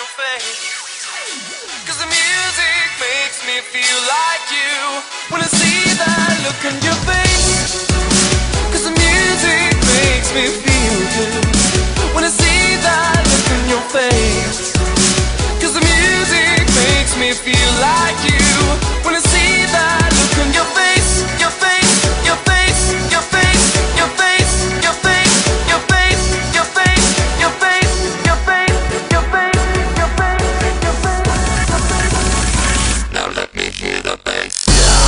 your face. Cause the music makes me feel like you. When I see that look on your face. Cause the music makes me feel good. When I see that look on your face. Cause the music makes me feel like you. When I see that look on your face. Your face, your face, your face, your face, your face, your face, your face, your face, your face, your face, your face, your face. Now let me hear the bass.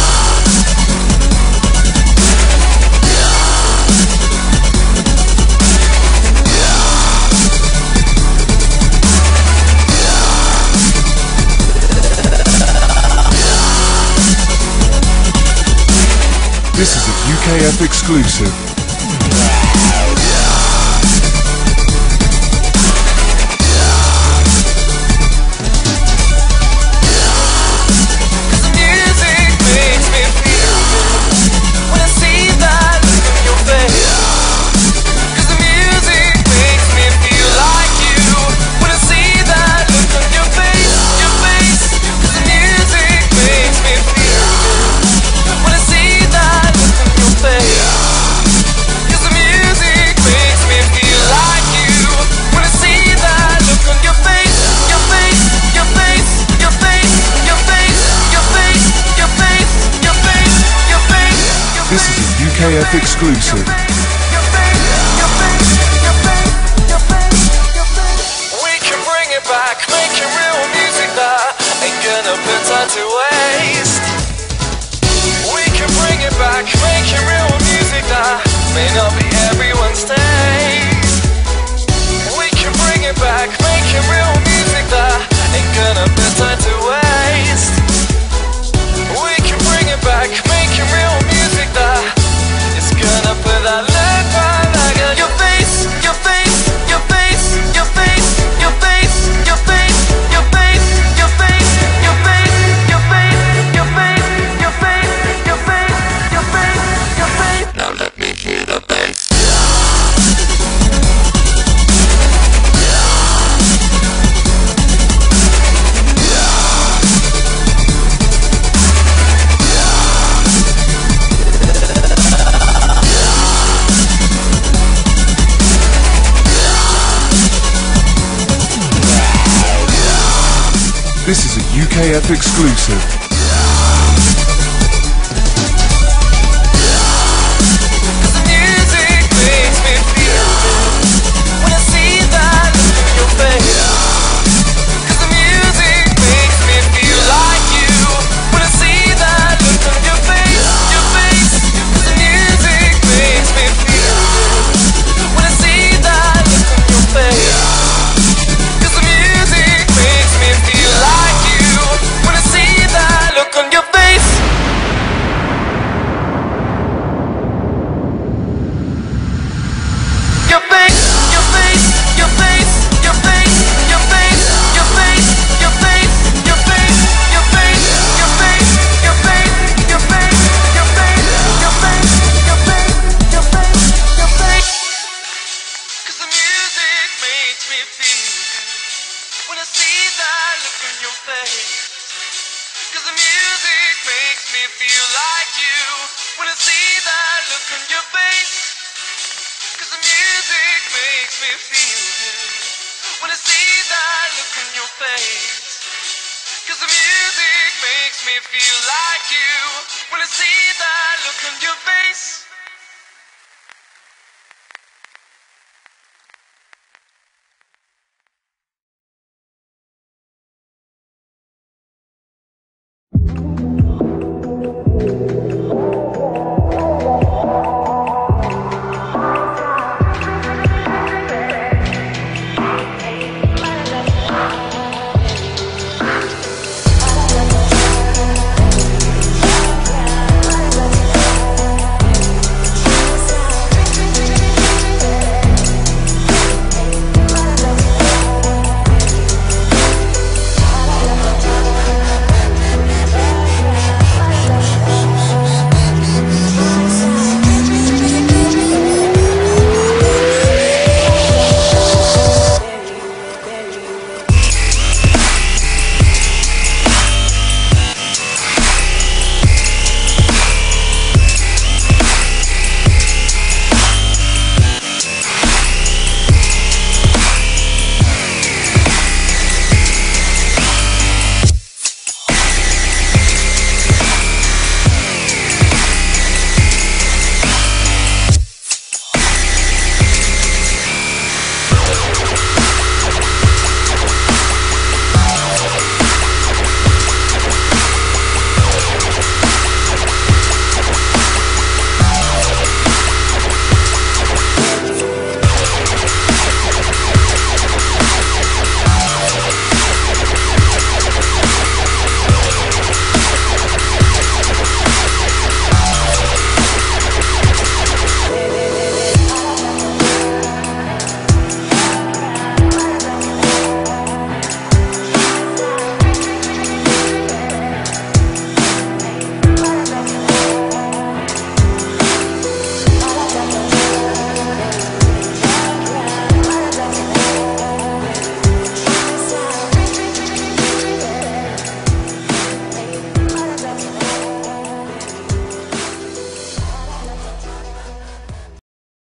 This is a UKF exclusive. This is a UKF exclusive. We can bring it back, making real music that ain't gonna put time to waste. We can bring it back, making real music that may not be everyone's taste. We can bring it back, making real music that ain't gonna put time to waste. We can bring it back, making real music that is gonna put that look right back on your face, your face, your face, your face, your face, your face, your face, your face, your face, your face, your face, your face, your face, your face, your face. Now let me hear the bass. This is a UKF exclusive. Cause the music makes me feel like you.